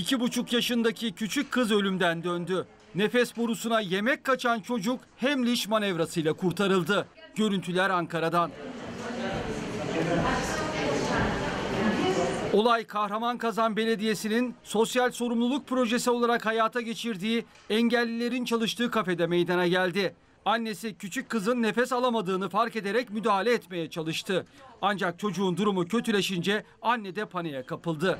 2,5 yaşındaki küçük kız ölümden döndü. Nefes borusuna yemek kaçan çocuk Heimlich manevrasıyla kurtarıldı. Görüntüler Ankara'dan. Olay Kahramanmaraş Belediyesi'nin sosyal sorumluluk projesi olarak hayata geçirdiği engellilerin çalıştığı kafede meydana geldi. Annesi küçük kızın nefes alamadığını fark ederek müdahale etmeye çalıştı. Ancak çocuğun durumu kötüleşince anne de paniğe kapıldı.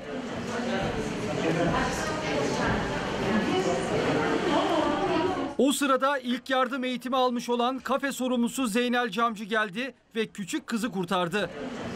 O sırada ilk yardım eğitimi almış olan kafe sorumlusu Zeynel Camcı geldi ve küçük kızı kurtardı.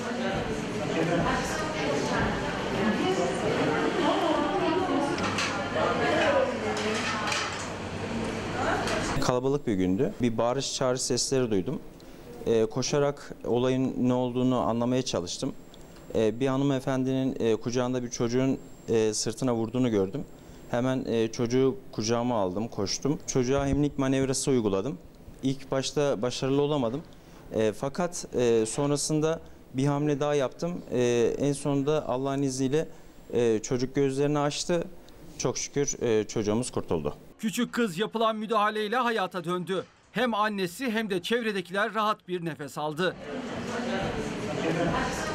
Kalabalık bir gündü. Bir bağırış çağrış sesleri duydum. Koşarak olayın ne olduğunu anlamaya çalıştım. Bir hanımefendinin kucağında bir çocuğun sırtına vurduğunu gördüm. Hemen çocuğu kucağıma aldım, koştum. Çocuğa Heimlich manevrası uyguladım. İlk başta başarılı olamadım. Fakat sonrasında bir hamle daha yaptım. En sonunda Allah'ın izniyle çocuk gözlerini açtı. Çok şükür çocuğumuz kurtuldu. Küçük kız yapılan müdahaleyle hayata döndü. Hem annesi hem de çevredekiler rahat bir nefes aldı.